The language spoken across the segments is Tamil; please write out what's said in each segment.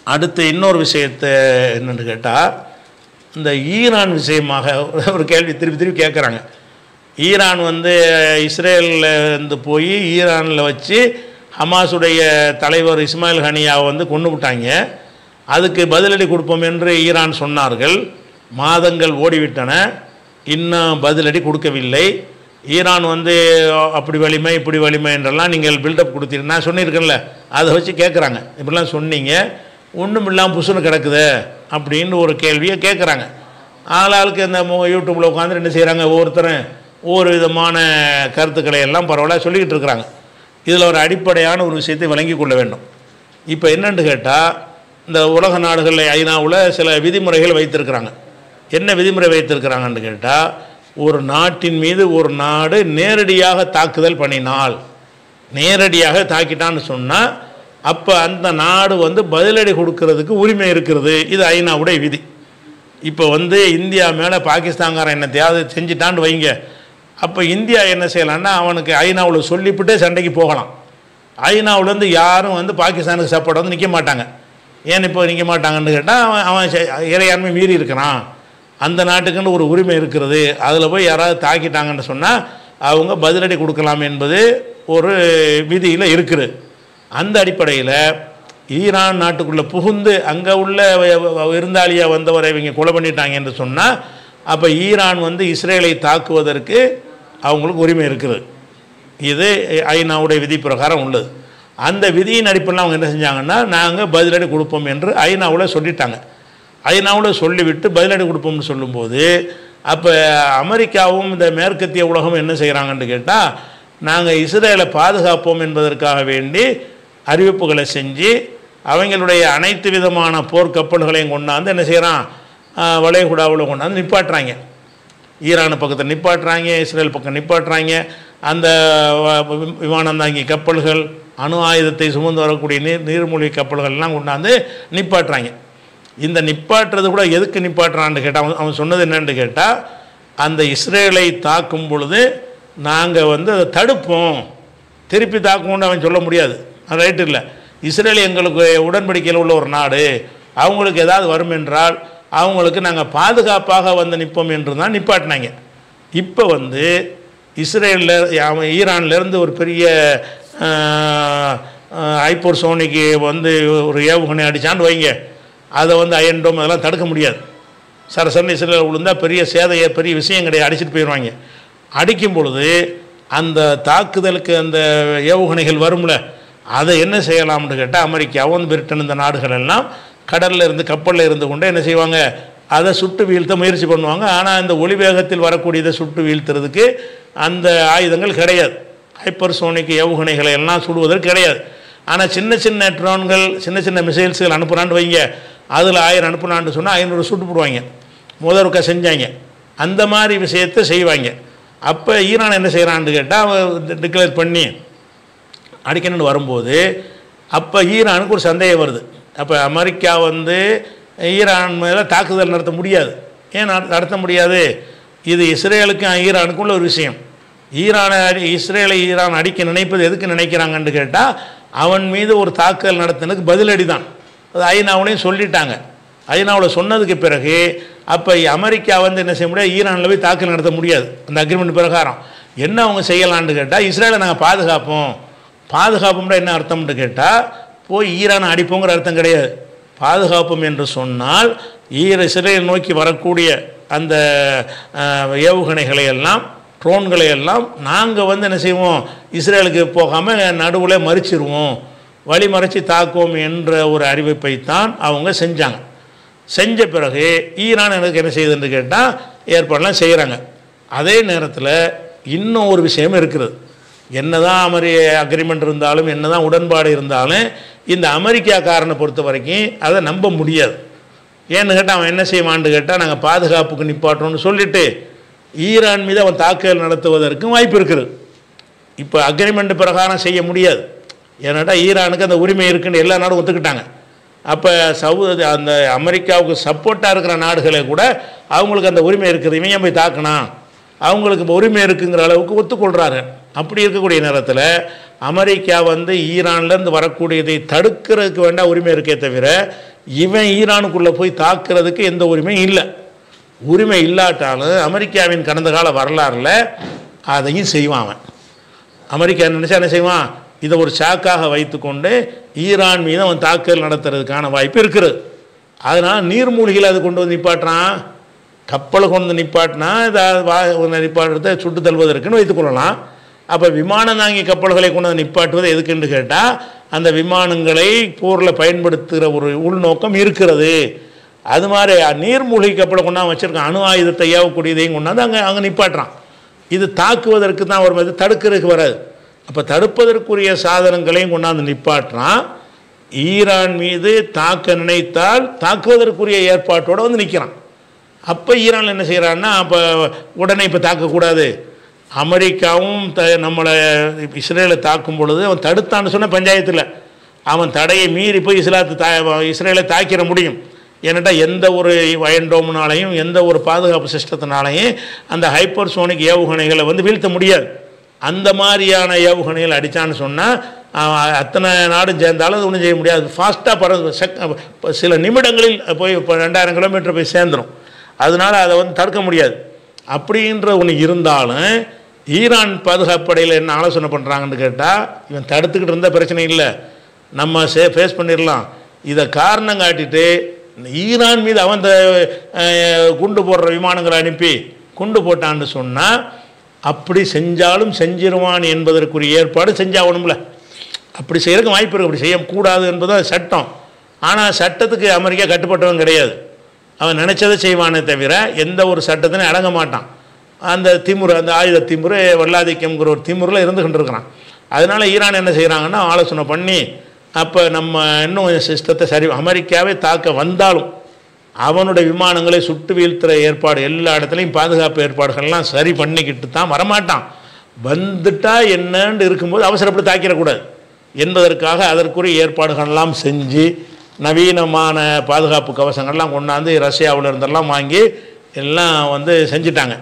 அடுத்து இன்னொரு விஷயத்தை என்னென்னு கேட்டால், இந்த ஈரான் விஷயமாக ஒரு கேள்வி திருப்பி திருப்பி கேட்குறாங்க. ஈரான் வந்து இஸ்ரேலில் இருந்து போய் ஈரானில் வச்சு ஹமாஸுடைய தலைவர் இஸ்மாயில் ஹனியாவை வந்து கொண்டு விட்டாங்க. அதுக்கு பதிலடி கொடுப்போம் என்று ஈரான் சொன்னார்கள். மாதங்கள் ஓடிவிட்டன, இன்னும் பதிலடி கொடுக்கவில்லை. ஈரான் வந்து அப்படி வலிமை இப்படி வலிமை என்றெல்லாம் நீங்கள் பில்டப் கொடுத்தீங்க, நான் சொல்லியிருக்கேன்ல, அதை வச்சு கேட்குறாங்க. இப்படிலாம் சொன்னீங்க, ஒன்றும் இல்லாமல் புசுன்னு கிடக்குது அப்படின்னு ஒரு கேள்வியை கேட்குறாங்க. ஆளாளுக்கு இந்த யூடியூப்பில் உட்காந்து என்ன செய்கிறாங்க, ஒவ்வொருத்தரும் ஒவ்வொரு விதமான கருத்துக்களை எல்லாம் பரவாயில்ல சொல்லிக்கிட்டு இருக்கிறாங்க. இதில் ஒரு அடிப்படையான ஒரு விஷயத்தை விளங்கி கொள்ள வேண்டும். இப்போ என்னென்னு கேட்டால், இந்த உலக நாடுகளில் ஐநாவில் சில விதிமுறைகள் வைத்திருக்கிறாங்க. என்ன விதிமுறை வைத்திருக்கிறாங்கன்னு கேட்டால், ஒரு நாட்டின் மீது ஒரு நாடு நேரடியாக தாக்குதல் பண்ணினால், நேரடியாக தாக்கிட்டான்னு சொன்னால், அப்போ அந்த நாடு வந்து பதிலடி கொடுக்கறதுக்கு உரிமை இருக்கிறது. இது ஐநாவுடைய விதி. இப்போ வந்து இந்தியா மேலே பாகிஸ்தான்காரன் என்னத்தையாவது செஞ்சிட்டான்னு வைங்க, அப்போ இந்தியா என்ன செய்யலான்னா அவனுக்கு ஐநாவில் சொல்லிவிட்டே சண்டைக்கு போகலாம். ஐநாவிலேருந்து யாரும் வந்து பாகிஸ்தானுக்கு சப்போர்ட் வந்து நிற்க மாட்டாங்க. ஏன் இப்போ நிற்க மாட்டாங்கன்னு கேட்டால், அவன் இறையாண்மை மீறி இருக்கிறான், அந்த நாட்டுக்குன்னு ஒரு உரிமை இருக்கிறது, அதில் போய் யாராவது தாக்கிட்டாங்கன்னு சொன்னால் அவங்க பதிலடி கொடுக்கலாம் என்பது ஒரு விதியில் இருக்குது. அந்த அடிப்படையில் ஈரான் நாட்டுக்குள்ளே புகுந்து அங்கே உள்ள விருந்தாளியாக வந்தவரை இவங்க கொலை பண்ணிட்டாங்க என்று சொன்னால், அப்போ ஈரான் வந்து இஸ்ரேலை தாக்குவதற்கு அவங்களுக்கு உரிமை இருக்குது. இது ஐநாவுடைய விதி பிரகாரம் உள்ளது. அந்த விதியின் அடிப்படையில் அவங்க என்ன செஞ்சாங்கன்னா, நாங்கள் பதிலடி கொடுப்போம் என்று ஐநாவில் சொல்லிட்டாங்க. ஐநாவில் சொல்லிவிட்டு பதிலடி கொடுப்போம்னு சொல்லும்போது, அப்போ அமெரிக்காவும் இந்த மேற்கத்திய உலகம் என்ன செய்கிறாங்கன்னு கேட்டால், நாங்கள் இஸ்ரேலை பாதுகாப்போம் என்பதற்காக வேண்டி அறிவிப்புகளை செஞ்சு அவங்களுடைய அனைத்து விதமான போர்க்கப்பல்களையும் கொண்டாந்து என்ன செய்கிறான், வளைகுடாவில் கொண்டாந்து நிப்பாட்டுறாங்க. ஈரான் பக்கத்தில் நிப்பாட்டுறாங்க, இஸ்ரேல் பக்கம் நிப்பாட்டுறாங்க. அந்த விமானந்தாங்கி கப்பல்கள், அணு ஆயுதத்தை சுமந்து வரக்கூடிய நீர்மூழ்கி கப்பல்கள்லாம் கொண்டாந்து நிப்பாட்டுறாங்க. இந்த நிப்பாட்டுறது கூட எதுக்கு நிப்பாட்டுறான்னு கேட்டால், அவன் சொன்னது என்னன்னு கேட்டால், அந்த இஸ்ரேலை தாக்கும் பொழுது நாங்கள் வந்து அதை தடுப்போம், திருப்பி தாக்குவோன்னு அவன் சொல்ல முடியாது. அது ரைட்டு இல்லை. இஸ்ரேல் எங்களுக்கு உடன்படிக்கையில் உள்ள ஒரு நாடு, அவங்களுக்கு ஏதாவது வரும் என்றால் அவங்களுக்கு நாங்கள் பாதுகாப்பாக வந்து நிற்போம் என்று தான் நிப்பாட்டினாங்க. இப்போ வந்து இஸ்ரேலில் ஈரான்லேருந்து ஒரு பெரிய ஹைப்பர்சோனிக்கு வந்து ஒரு ஏவுகணை அடித்தான்னு வைங்க, அதை வந்து அயன்டோம் அதெல்லாம் தடுக்க முடியாது. சரசரன் இஸ்ரேல் விழுந்தால் பெரிய சேதையை பெரிய விஷயம் கிடையாது, அடிச்சுட்டு போயிடுவாங்க. அடிக்கும் பொழுது அந்த தாக்குதலுக்கு அந்த ஏவுகணைகள் வரும்ல, அதை என்ன செய்யலாம்னு கேட்டால், அமெரிக்காவும் பிரிட்டன் இந்த நாடுகள் எல்லாம் கடலில் இருந்து கப்பலில் இருந்து கொண்டு என்ன செய்வாங்க, அதை சுட்டு வீழ்த்த முயற்சி பண்ணுவாங்க. ஆனால் இந்த ஒளிவேகத்தில் வரக்கூடியதை சுட்டு வீழ்த்துறதுக்கு அந்த ஆயுதங்கள் கிடையாது. ஹைப்பர்சோனிக் ஏவுகணைகளை எல்லாம் சுடுவதற்கு கிடையாது. ஆனால் சின்ன சின்ன ட்ரோன்கள், சின்ன சின்ன மிசைல்ஸுகள் அனுப்புனான்னு வைங்க, அதில் 1000 அனுப்புனான்னு சொன்னால் 500 சுட்டு போடுவாங்க. முதற்க செஞ்சாங்க. அந்த மாதிரி விஷயத்தை செய்வாங்க. அப்போ ஈரான் என்ன செய்கிறான்னு கேட்டால், டிக்ளேர் பண்ணி அடிக்கணும்னு வரும்போது அப்போ ஈரானுக்கு ஒரு சந்தேகம் வருது. அப்போ அமெரிக்கா வந்து ஈரான் மேலே தாக்குதல் நடத்த முடியாது. ஏன் நடத்த முடியாது? இது இஸ்ரேலுக்கும் ஈரானுக்குள்ள ஒரு விஷயம். இஸ்ரேலை ஈரான் அடிக்க நினைப்பது எதுக்கு நினைக்கிறாங்கன்னு கேட்டால், அவன் மீது ஒரு தாக்குதல் நடத்தினதுக்கு பதிலடி தான். அது ஐநாவிலையும் சொல்லிட்டாங்க. ஐநாவில் சொன்னதுக்கு பிறகு அப்போ அமெரிக்கா வந்து என்ன செய்ய முடியாது, ஈரானில் போய் தாக்குதல் நடத்த முடியாது. அந்த அக்ரிமெண்ட் பிரகாரம் என்ன அவங்க செய்யலான்னு கேட்டால், இஸ்ரேலை நாங்கள் பாதுகாப்போம்னா என்ன அர்த்தம்னு கேட்டால், போய் ஈரானை அடிப்போங்கிற அர்த்தம் கிடையாது. பாதுகாப்போம் என்று சொன்னால் இஸ்ரேல் நோக்கி வரக்கூடிய அந்த ஏவுகணைகளை எல்லாம், ட்ரோன்களை எல்லாம் நாங்கள் வந்து என்ன செய்வோம், இஸ்ரேலுக்கு போகாமல் நடுவில் மறிச்சிருவோம், வழிமறைச்சி தாக்குவோம் என்ற ஒரு அறிவிப்பைத்தான் அவங்க செஞ்சாங்க. செஞ்ச பிறகு ஈரான் எனக்கு என்ன செய்யுதுன்னு கேட்டால் ஏற்பாடெல்லாம் செய்கிறாங்க. அதே நேரத்தில் இன்னும் ஒரு விஷயம் இருக்கிறது. என்னதான் அக்ரிமெண்ட் இருந்தாலும், என்னதான் உடன்பாடு இருந்தாலும், இந்த அமெரிக்காக்காரனை பொறுத்த வரைக்கும் அதை நம்ப முடியாது. ஏன்னு கேட்டால் அவன் என்ன செய்வான்னு கேட்டால், நாங்கள் பாதுகாப்புக்கு நிப்பாட்டோம்னு சொல்லிவிட்டு ஈரான் மீது அவன் தாக்குதல் நடத்துவதற்கும் வாய்ப்பு இருக்குது. இப்போ அக்ரிமெண்ட் பிரகாரம் செய்ய முடியாது. ஏன்னாட்டா ஈரானுக்கு அந்த உரிமை இருக்குன்னு எல்லா நாடும் ஒத்துக்கிட்டாங்க. அப்போ அந்த அமெரிக்காவுக்கு சப்போர்ட்டாக இருக்கிற நாடுகளை கூட அவங்களுக்கு அந்த உரிமை இருக்குது, இவங்க போய் தாக்கினா அவங்களுக்கு உரிமை இருக்குங்கிற அளவுக்கு ஒத்துக்கொள்கிறாரு. அப்படி இருக்கக்கூடிய நேரத்தில் அமெரிக்கா வந்து ஈரான்லேருந்து வரக்கூடியதை தடுக்கிறதுக்கு வேண்டாம் உரிமை இருக்கே தவிர இவன் ஈரானுக்குள்ளே போய் தாக்குறதுக்கு எந்த உரிமையும் இல்லை. உரிமை இல்லாட்டாலும் அமெரிக்காவின் கடந்த கால வரலாறில் அதையும் செய்வான் அவன். அமெரிக்கா நினச்சா என்ன செய்வான், இதை ஒரு சாக்காக வைத்துக்கொண்டு ஈரான் மீது அவன் தாக்குதல் நடத்துறதுக்கான வாய்ப்பு இருக்கிறது. அதனால் நீர்மூழ்கியில் அது கொண்டு வந்து நிப்பாட்டுறான். கப்பலை கொண்டு வந்து நிப்பாட்டினா இதை நிப்பாட்டுறதை சுட்டு தள்ளுவதற்குன்னு வைத்துக்கொள்ளலாம். அப்போ விமானம் தாங்கி கப்பல்களை கொண்டு வந்து நிப்பாட்டுவது எதுக்குன்னு கேட்டால் அந்த விமானங்களை போரில் பயன்படுத்துகிற ஒரு உள்நோக்கம் இருக்கிறது. அது மாதிரி நீர்மூழ்கி கப்பலை கொண்டாந்து வச்சுருக்கான். அணு ஆயுதத்தை ஏவக்கூடியதையும் கொண்டாந்து அங்கே நிப்பாட்டுறான். இது தாக்குவதற்கு தான் ஒரு மாதிரி, தடுக்கிறதுக்கு வராது. அப்போ தடுப்பதற்குரிய சாதனங்களையும் கொண்டாந்து நிப்பாட்டுறான். ஈரான் மீது தாக்க நினைத்தால் தாக்குவதற்குரிய ஏற்பாட்டோடு வந்து நிற்கிறான். அப்போ ஈரான் என்ன செய்கிறான்னா, அப்போ உடனே இப்போ தாக்கக்கூடாது. அமெரிக்காவும் நம்மளை இஸ்ரேலை தாக்கும் பொழுது அவன் தடுத்தான்னு சொன்ன பஞ்சாயத்தில் அவன் தடையை மீறி போய் இஸ்ரேலை தாக்கிட முடியும். ஏன்னாட்டா எந்த ஒரு வயண்டோம்னாலையும் எந்த ஒரு பாதுகாப்பு சிஸ்டத்தினாலையும் அந்த ஹைப்பர்சோனிக் ஏவுகணைகளை வந்து வீழ்த்த முடியாது. அந்த மாதிரியான ஏவுகணைகள் அடித்தான்னு சொன்னால் அத்தனை நாடும் சேர்ந்தாலும் அது ஒன்றும் செய்ய முடியாது. ஃபாஸ்ட்டாக சில நிமிடங்களில் போய் இப்போ 2000 கிலோமீட்டர் போய் சேர்ந்துடும். அதனால் அதை வந்து தடுக்க முடியாது. அப்படின்ற ஒன்று இருந்தாலும் ஈரான் பாதுகாப்படையில் என்ன ஆலோசனை பண்ணுறாங்கன்னு கேட்டால், இவன் தடுத்துக்கிட்டு இருந்தால் பிரச்சனை இல்லை, நம்ம ஃபேஸ் பண்ணிடலாம். இதை காரணம் காட்டிட்டு ஈரான் மீது அவன் குண்டு போடுற விமானங்களை அனுப்பி குண்டு போட்டான்னு சொன்னால் அப்படி செஞ்சாலும் செஞ்சிருவான் என்பதற்குரிய ஏற்பாடு செஞ்சாகணும்ல. அப்படி செய்கிறதுக்கு வாய்ப்பு இருக்குது. அப்படி செய்யக்கூடாது என்பது சட்டம். ஆனால் சட்டத்துக்கு அமெரிக்கா கட்டுப்பட்டவன் கிடையாது. அவன் நினச்சதை செய்வானே தவிர எந்த ஒரு சட்டத்தினையும் அடங்க மாட்டான். அந்த திமுரு, அந்த ஆயுத திமுரு, வல்லாதிக்கம்ங்கிற ஒரு திமுறில் இருந்துகிட்டு இருக்கிறான். அதனால் ஈரான் என்ன செய்கிறாங்கன்னா ஆலோசனை பண்ணி அப்போ நம்ம இன்னும் சிஸ்டத்தை சரி, அமெரிக்காவே தாக்க வந்தாலும் அவனுடைய விமானங்களை சுட்டு வீழ்த்துகிற ஏற்பாடு எல்லா இடத்துலையும் பாதுகாப்பு ஏற்பாடுகள்லாம் சரி பண்ணிக்கிட்டு தான் வரமாட்டான். வந்துட்டா என்னன்னு இருக்கும்போது அவசரப்பட்டு தாக்கிடக்கூடாது என்பதற்காக அதற்குரிய ஏற்பாடுகள்லாம் செஞ்சு நவீனமான பாதுகாப்பு கவசங்கள்லாம் கொண்டாந்து ரஷ்யாவில் இருந்தெல்லாம் வாங்கி எல்லாம் வந்து செஞ்சிட்டாங்க.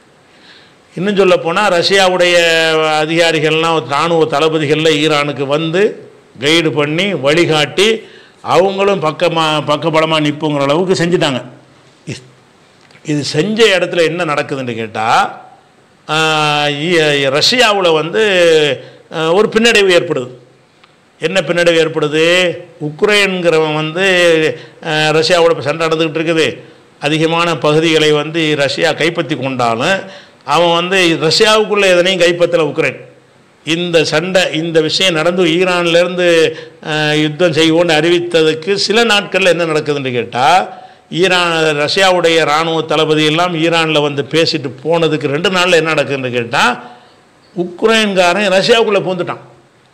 இன்னும் சொல்லப்போனால் ரஷ்யாவுடைய அதிகாரிகள்லாம் இராணுவ தளபதிகளில் ஈரானுக்கு வந்து கைடு பண்ணி வழிகாட்டி அவங்களும் பக்கபலமாக நிற்புங்கிற அளவுக்கு செஞ்சிட்டாங்க. இது செஞ்ச இடத்துல என்ன நடக்குதுன்னு கேட்டால், ரஷ்யாவில் வந்து ஒரு பின்னடைவு ஏற்படுது. என்ன பின்னடைவு ஏற்படுது, உக்ரைன்கிறவன் வந்து ரஷ்யாவோட சண்டை நடந்துக்கிட்டு இருக்குது. அதிகமான பகுதிகளை வந்து ரஷ்யா கைப்பற்றி கொண்டாலும் அவன் வந்து ரஷ்யாவுக்குள்ளே எதனையும் கைப்பற்றலை உக்ரைன். இந்த சண்டை, இந்த விஷயம் நடந்து ஈரான்லேருந்து யுத்தம் செய்வோன்னு அறிவித்ததுக்கு சில நாட்களில் என்ன நடக்குதுன்னு கேட்டால், ரஷ்யாவுடைய இராணுவ தளபதி எல்லாம் ஈரானில் வந்து பேசிட்டு போனதுக்கு 2 நாளில் என்ன நடக்குதுன்னு கேட்டால், உக்ரைன்காரன் ரஷ்யாவுக்குள்ளே பூந்துட்டான்.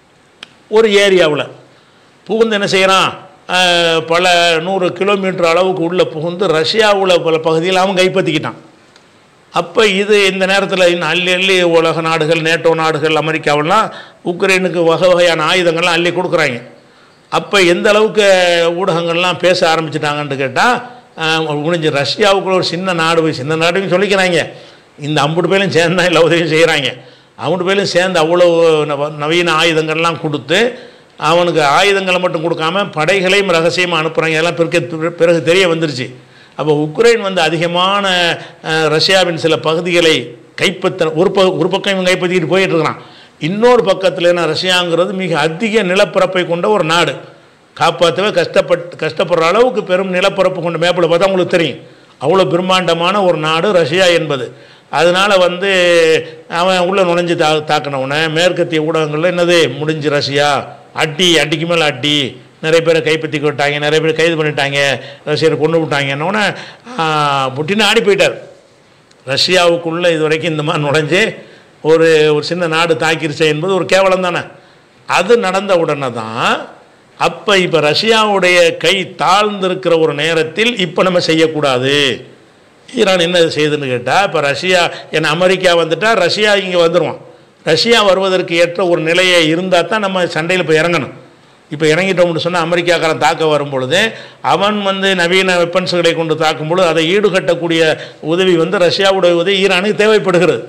ஒரு ஏரியாவில் புகுந்து என்ன செய்கிறான், பல 100 கிலோமீட்டர் அளவுக்கு உள்ளே புகுந்து ரஷ்யாவில் பல பகுதியில் அவன் கைப்பற்றிக்கிட்டான். அப்போ இது இந்த நேரத்தில் இன்னும் அள்ளி உலக நாடுகள், நேட்டோ நாடுகள், அமெரிக்காவெல்லாம் உக்ரைனுக்கு வகையான ஆயுதங்கள்லாம் அள்ளி கொடுக்குறாங்க. அப்போ எந்த அளவுக்கு ஊடகங்கள்லாம் பேச ஆரம்பிச்சிட்டாங்கன்னு கேட்டால், முடிஞ்சு ரஷ்யாவுக்குள்ள ஒரு சின்ன நாடுன்னு சொல்லிக்கிறாங்க. இந்த 50 பேரும் சேர்ந்து தான் எல்லா உதவியும் செய்கிறாங்க. 50 பேரும் சேர்ந்து அவ்வளோ நவீன ஆயுதங்கள்லாம் கொடுத்து அவனுக்கு ஆயுதங்களை மட்டும் கொடுக்காம படைகளையும் ரகசியமாக அனுப்புகிறாங்க. எல்லாம் பிறகு தெரிய வந்துருச்சு. அப்போ உக்ரைன் வந்து அதிகமான ரஷ்யாவின் சில பகுதிகளை கைப்பற்ற ஒரு பக்கம் இவன் கைப்பற்றிக்கிட்டு போயிட்டு இருக்கிறான். இன்னொரு பக்கத்தில் என்ன, ரஷ்யாங்கிறது மிக அதிக நிலப்பரப்பை கொண்ட ஒரு நாடு. காப்பாற்றவே கஷ்டப்படுற அளவுக்கு பெரும் நிலப்பரப்பு கொண்ட மேப்பில் பார்த்தா உங்களுக்கு தெரியும். அவ்வளோ பிரம்மாண்டமான ஒரு நாடு ரஷ்யா என்பது. அதனால் வந்து அவன் உள்ளே நுழைஞ்சு தாக்கினவுடனே மேற்கத்திய ஊடகங்களில் என்னது முடிஞ்சு ரஷ்யா அடிக்கு மேலே அடி, நிறைய பேரை கைப்பற்றி விட்டாங்க, நிறைய பேர் கைது பண்ணிட்டாங்க, ரஷ்யரை கொண்டு விட்டாங்கன்னொன்னே புட்டின் ஆடி போயிட்டார். ரஷ்யாவுக்குள்ளே இது வரைக்கும் இந்த மாதிரி நுழைஞ்சு ஒரு சின்ன நாடு தாக்கிருச்சே என்பது ஒரு கேவலம் தானே. அது நடந்த உடனே தான் அப்போ இப்போ ரஷ்யாவுடைய கை தாழ்ந்திருக்கிற ஒரு நேரத்தில் இப்போ நம்ம செய்யக்கூடாது. ஈரான் என்ன செய்யுதுன்னு கேட்டால், இப்போ ரஷ்யா ஏன்னா அமெரிக்கா வந்துட்டால் ரஷ்யா இங்கே வந்துடுவான். ரஷ்யா வருவதற்கு ஏற்ற ஒரு நிலையை இருந்தால் தான் நம்ம சண்டையில் இப்போ இறங்கணும். இப்போ இறங்கிட்டோம்னு சொன்னால் அமெரிக்காக்காரன் தாக்க வரும் பொழுது அவன் வந்து நவீன வெப்பன்ஸுகளை கொண்டு தாக்கும் பொழுது அதை ஈடுகட்டக்கூடிய உதவி வந்து ரஷ்யாவுடைய உதவி ஈரானுக்கு தேவைப்படுகிறது.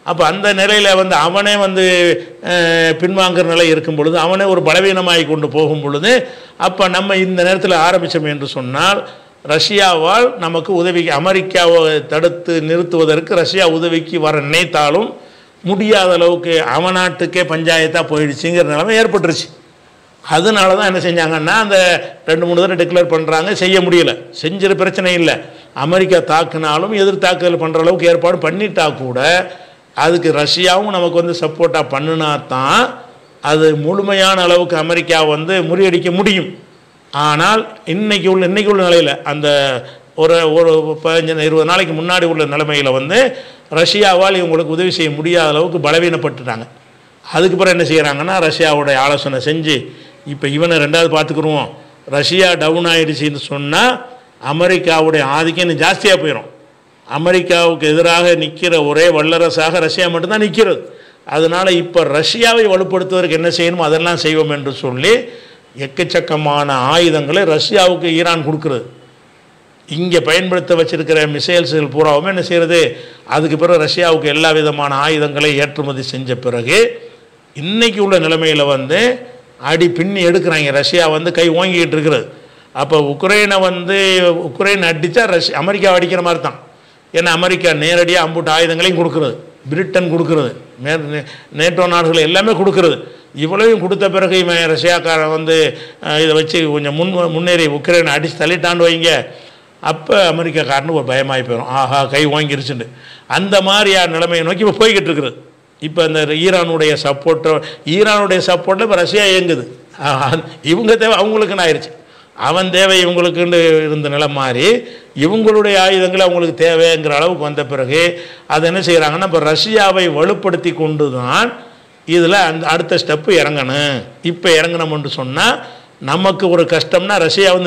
அப்போ அந்த நிலையில் வந்து அவனே வந்து பின்வாங்குற நிலை இருக்கும் பொழுது, அவனே ஒரு பலவீனமாகி கொண்டு போகும் பொழுது, அப்போ நம்ம இந்த நேரத்தில் ஆரம்பித்தோம் என்று சொன்னால் ரஷ்யாவால் நமக்கு உதவி, அமெரிக்காவை தடுத்து நிறுத்துவதற்கு ரஷ்யா உதவிக்கு வர நினைத்தாலும் முடியாத அளவுக்கு அவன் நாட்டுக்கே பஞ்சாயத்தாக போயிடுச்சுங்கிற நிலைமை ஏற்பட்டுருச்சு. அதனால தான் என்ன செஞ்சாங்கன்னா அந்த 2-3 தடவை டிக்ளேர் பண்ணுறாங்க, செய்ய முடியல. செஞ்சிட பிரச்சனை இல்லை, அமெரிக்கா தாக்குனாலும் எதிர்த்தாக்குதல் பண்ணுற அளவுக்கு ஏற்பாடு பண்ணிட்டா கூட அதுக்கு ரஷ்யாவும் நமக்கு வந்து சப்போர்ட்டாக பண்ணினா தான் அது முழுமையான அளவுக்கு அமெரிக்கா வந்து முறியடிக்க முடியும். ஆனால் இன்றைக்கி உள்ள நிலையில் அந்த ஒரு 15-20 நாளைக்கு முன்னாடி உள்ள நிலைமையில் வந்து ரஷ்யாவால் இவங்களுக்கு உதவி செய்ய முடியாத அளவுக்கு பலவீனப்பட்டுட்டாங்க. அதுக்கு பிறகு என்ன செய்கிறாங்கன்னா ரஷ்யாவுடைய ஆலோசனை செஞ்சு இப்போ இவனை 2வது பார்த்துக்குருவோம், ரஷ்யா டவுன் ஆகிடுச்சின்னு சொன்னால் அமெரிக்காவுடைய ஆதிக்கம் இன்னும் ஜாஸ்தியாக போயிடும். அமெரிக்காவுக்கு எதிராக நிற்கிற ஒரே வல்லரசாக ரஷ்யா மட்டும்தான் நிற்கிறது. அதனால் இப்போ ரஷ்யாவை வலுப்படுத்துவதற்கு என்ன செய்யணுமோ அதெல்லாம் செய்வோம் என்று சொல்லி எக்கச்சக்கமான ஆயுதங்களை ரஷ்யாவுக்கு ஈரான் கொடுக்குறது. இங்கே பயன்படுத்த வச்சிருக்கிற மிசைல்ஸ்கள் பூராவுமே என்ன செய்கிறது, அதுக்கு பிறகு ரஷ்யாவுக்கு எல்லா விதமான ஆயுதங்களை ஏற்றுமதி செஞ்ச பிறகு இன்றைக்கி உள்ள நிலைமையில் வந்து அடி பின்னி எடுக்கிறாங்க. ரஷ்யா வந்து கை ஓங்கிக்கிட்டு இருக்கிறது. அப்போ உக்ரைனை அடித்தா அமெரிக்காவை அடிக்கிற மாதிரி தான். ஏன்னா அமெரிக்கா நேரடியாக அம்புட்டு ஆயுதங்களையும் கொடுக்குறது, பிரிட்டன் கொடுக்குறது, நேட்டோ நாடுகள் எல்லாமே கொடுக்குறது. இவ்வளவையும் கொடுத்த பிறகு இவன் ரஷ்யாக்காரன் வந்து இதை வச்சு கொஞ்சம் முன்னேறி உக்ரைனை அடித்து தள்ளிட்டாண்டு வைங்க, அப்போ அமெரிக்காக்காரனு ஒரு பயமாகி போயிடும், ஆஹா கை வாங்கிருச்சுண்டு. அந்த மாதிரியான நிலைமையை நோக்கி இப்போ போய்கிட்டு இருக்கிறது. இப்போ இந்த ஈரானுடைய சப்போர்ட்டில் இப்போ ரஷ்யா இயங்குது. இவங்க தேவை அவங்களுக்குன்னு ஆயிடுச்சு, அவன் தேவை இவங்களுக்குன்னு இருந்த நிலை மாதிரி இவங்களுடைய ஆயுதங்கள் அவங்களுக்கு தேவைங்கிற அளவுக்கு வந்த பிறகு அதை என்ன செய்கிறாங்கன்னா இப்போ ரஷ்யாவை வலுப்படுத்தி கொண்டு தான் இதில் அந்த அடுத்த ஸ்டெப்பு இறங்கணும். இப்போ இறங்கணும்னு சொன்னால் நமக்கு ஒரு கஷ்டம்னா ரஷ்யா வந்து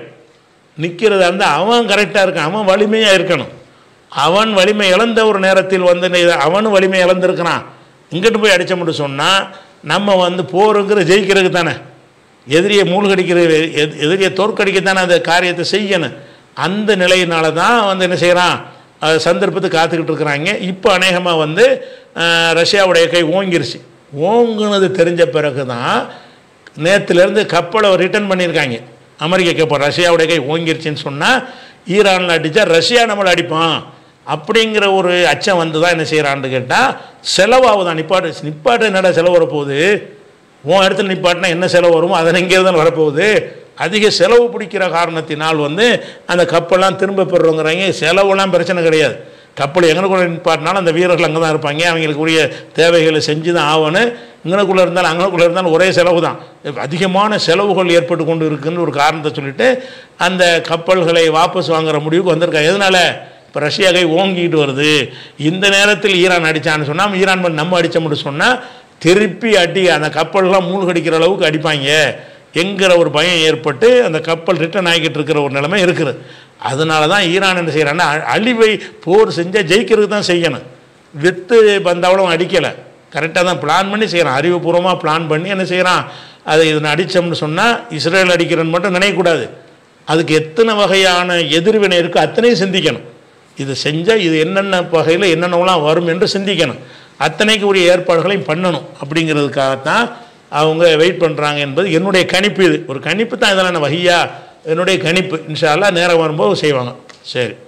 நிற்கிறதா இருந்தால் அவன் கரெக்டாக இருக்கான், அவன் வலிமையாக இருக்கணும். அவன் வலிமை இழந்த ஒரு நேரத்தில் வந்து அவனும் வலிமை இழந்திருக்கிறான், இங்கிட்டு போய் அடித்தோம்னு சொன்னால் நம்ம வந்து போருங்கிற ஜெயிக்கிறதுக்கு தானே, எதிரியை மூழ்கடிக்கிறது, எதிரியை தோற்கடிக்கத்தானே அந்த காரியத்தை செய்யணும். அந்த நிலையினால தான் வந்து என்ன செய்கிறான், சந்தர்ப்பத்தை காத்துக்கிட்டு இருக்கிறாங்க. இப்போ அநேகமாக வந்து ரஷ்யாவுடைய கை ஓங்கிருச்சு. ஓங்குனது தெரிஞ்ச பிறகு தான் நேற்றுலேருந்து கப்பலை ரிட்டர்ன் பண்ணியிருக்காங்க அமெரிக்கா. கப்பல் ரஷ்யாவுடைய கை ஓங்கிருச்சுன்னு சொன்னால் ஈரானில் அடித்தா ரஷ்யா நம்மளை அடிப்பான் அப்படிங்கிற ஒரு அச்சம் வந்து தான் என்ன செய்கிறான்னு கேட்டால் செலவாகுதான். நிப்பாட்டு என்னடா செலவு வரப்போகுது, உன் இடத்துல நிப்பாட்டினா என்ன செலவு வருமோ அதை இங்கே தான் வரப்போகுது. அதிக செலவு பிடிக்கிற காரணத்தினால் வந்து அந்த கப்பெல்லாம் திரும்ப பெறுறோங்கிறாங்க. செலவுலாம் பிரச்சனை கிடையாது, கப்பல் எங்களுக்குள்ள நிப்பாட்டினாலும் அந்த வீரர்கள் அங்கே தான் இருப்பாங்க, அவங்களுக்கு உரிய தேவைகளை செஞ்சு தான் ஆகணும். இங்கனக்குள்ளே இருந்தாலும் அங்கனக்குள்ளே இருந்தாலும் ஒரே செலவு தான், அதிகமான செலவுகள் ஏற்பட்டு கொண்டு இருக்குன்னு ஒரு காரணத்தை சொல்லிவிட்டு அந்த கப்பல்களை வாபஸ் வாங்குகிற முடிவுக்கு வந்திருக்காங்க. எதனால், இப்போ ரஷ்யா கை ஓங்கிக்கிட்டு வருது. இந்த நேரத்தில் ஈரான் அடித்தான்னு சொன்னால் ஈரான் நம்ம அடித்தோம்னு சொன்னால் திருப்பி அடி அந்த கப்பல்லாம் மூழ்கடிக்கிற அளவுக்கு அடிப்பாங்க என்கிற ஒரு பயம் ஏற்பட்டு அந்த கப்பல் ரிட்டர்ன் ஆகிக்கிட்டு இருக்கிற ஒரு நிலைமை இருக்குது. அதனால தான் ஈரான் என்ன செய்கிறான்னா அழிவை போர் செஞ்சால் ஜெயிக்கிறதுக்கு தான் செய்யணும், வித்து வந்தவளும் அடிக்கலை, கரெக்டாக தான் பிளான் பண்ணி செய்கிறான், அறிவுபூர்வமாக பிளான் பண்ணி என்ன செய்கிறான், அதை இதனை அடித்தோம்னு சொன்னால் இஸ்ரேல் அடிக்கிறன்னு மட்டும் நினைக்கக்கூடாது, அதுக்கு எத்தனை வகையான எதிர்வினை இருக்குது அத்தனையும் சிந்திக்கணும். இது செஞ்சால் இது என்னென்ன வகையில் என்னென்னலாம் வரும் என்று சிந்திக்கணும், அத்தனைக்கு உரிய ஏற்பாடுகளையும் பண்ணணும். அப்படிங்கிறதுக்காகத்தான் அவங்க வெயிட் பண்ணுறாங்க என்பது என்னுடைய கணிப்பு. இது ஒரு கணிப்பு தான், இதெல்லாம் வகையா என்னுடைய கணிப்பு. இன்ஷா அல்லாஹ் நேரம் வரும்போது செய்வாங்க. சரி.